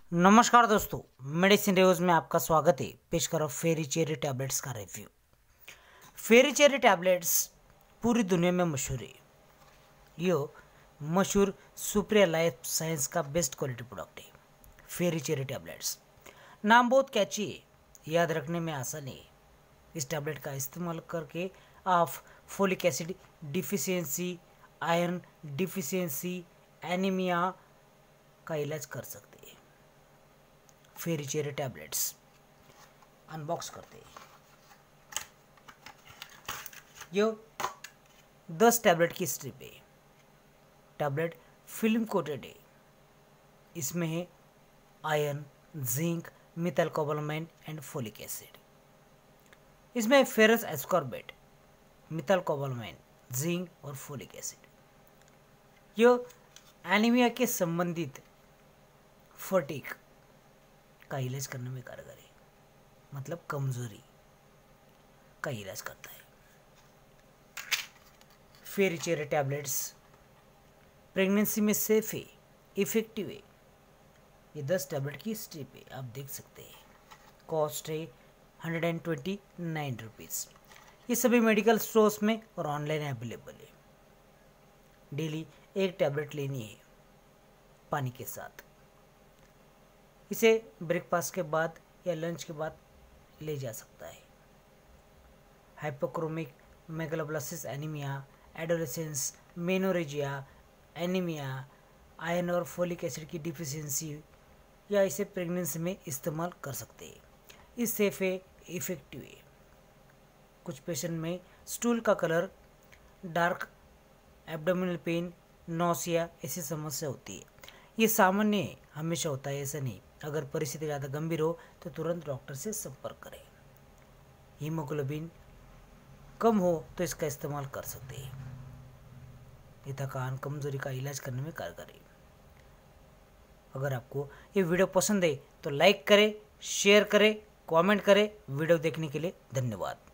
नमस्कार दोस्तों, medicine reviews में आपका स्वागत है। पेश करो फेरी चेरी टैबलेट्स का रिव्यू। फेरी चेरी टैबलेट्स पूरी दुनिया में मशहूर है। ये मशहूर सुप्रिया लाइफ साइंस का बेस्ट क्वालिटी प्रोडक्ट है। फेरी चेरी टैबलेट्स नाम बहुत कैची है, याद रखने में आसान है। इस टैबलेट का इस्तेमाल करके आप folic acid deficiency, iron deficiency, anaemia का इलाज कर सकते हैं। फेरी चेरी टैबलेट्स अनबॉक्स करते हैं। ये 10 टैबलेट की स्ट्रिप है। टैबलेट फिल्म कोटेड है। इसमें है iron, zinc, methylcobalamin and folic acid. इसमें फेरस एस्कॉर्बेट, मिथाइलकोबालामाइन, जिंक और फोलिक एसिड। ये एनीमिया के संबंधित फटीग का इलाज करने में कारगर है, मतलब कमजोरी का इलाज करता है। फेरी चेरी टैबलेट्स प्रेगनेंसी में सेफ है, इफेक्टिव है। ये 10 टैबलेट की स्ट्रिप है, आप देख सकते हैं। कॉस्ट है 129 रुपीज़। ये सभी मेडिकल स्टोर्स में और ऑनलाइन अवेलेबल है। डेली एक टैबलेट लेनी है पानी के साथ। इसे ब्रेकफास्ट के बाद या लंच के बाद ले जा सकता है। Hypochromic megaloblastic anaemia, adolescence, menorrhagia, anaemia, iron और फोलिक एसिड की डिफिशियंसी या इसे प्रेगनेंसी में इस्तेमाल कर सकते हैं। इस सेफ है, इफेक्टिव है। कुछ पेशेंट में स्टूल का colour dark, abdominal pain, nausea ऐसी समस्या होती है। ये सामान्य है, हमेशा होता है ऐसा नहीं। अगर परिस्थिति ज़्यादा गंभीर हो तो तुरंत डॉक्टर से संपर्क करें। हीमोग्लोबिन कम हो तो इसका इस्तेमाल कर सकते हैं। ये थकान, कमजोरी का इलाज करने में कारगर है। अगर आपको ये वीडियो पसंद है तो लाइक करें, शेयर करें, कमेंट करें। वीडियो देखने के लिए धन्यवाद।